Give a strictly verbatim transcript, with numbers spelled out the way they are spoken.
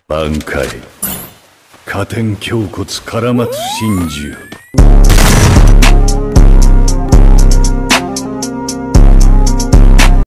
挽回。加点胸骨唐松真珠。